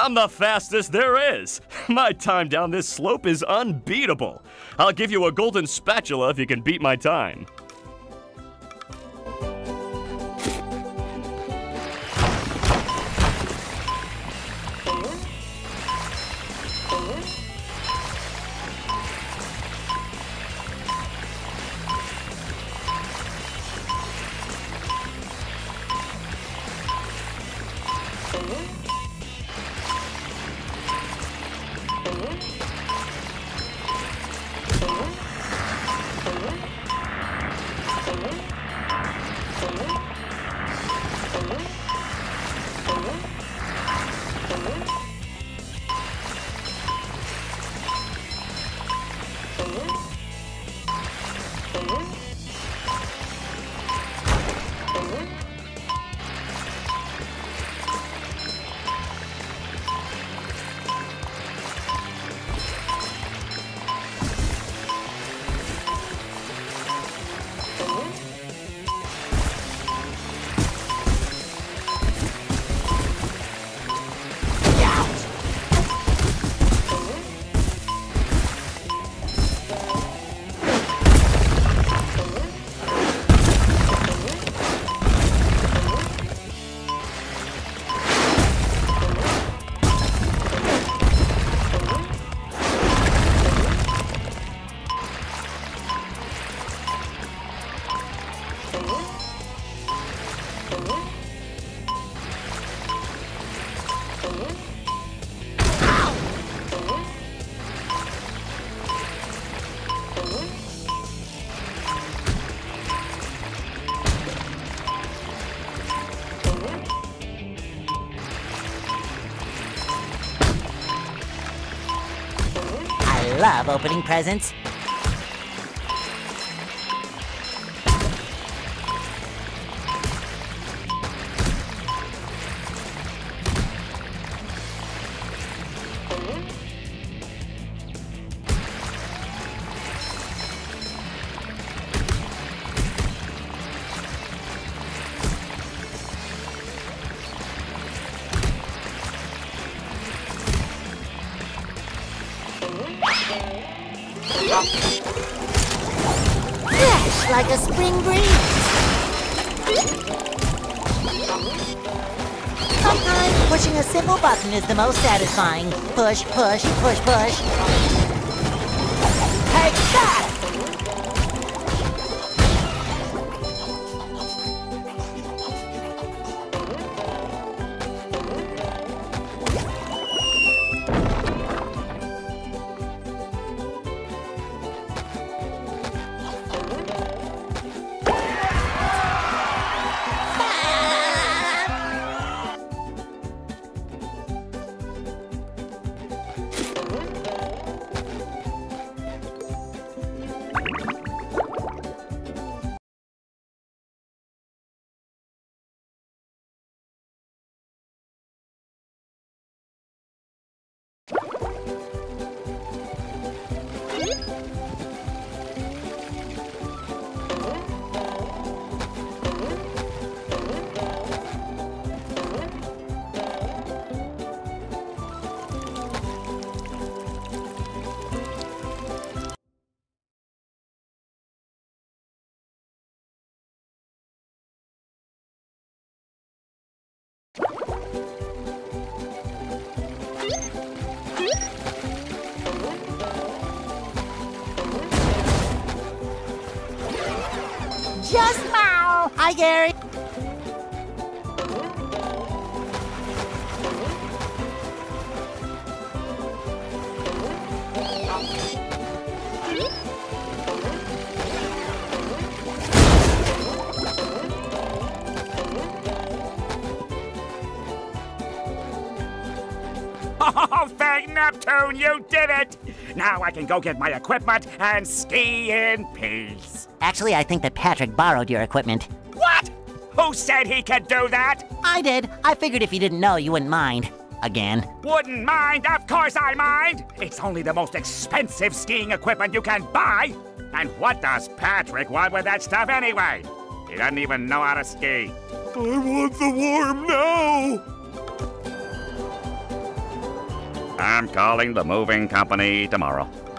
I'm the fastest there is. My time down this slope is unbeatable. I'll give you a golden spatula if you can beat my time. I love opening presents. Fresh like a spring breeze. Sometimes pushing a simple button is the most satisfying. Push, push, push, push. Take that! Just now. Hi, Gary. Oh, thank Neptune, you did it! Now I can go get my equipment and ski in peace. Actually, I think that Patrick borrowed your equipment. What? Who said he could do that? I did. I figured if you didn't know, you wouldn't mind. Again. Wouldn't mind? Of course I mind! It's only the most expensive skiing equipment you can buy! And what does Patrick want with that stuff anyway? He doesn't even know how to ski. I want the worm now! I'm calling the moving company tomorrow.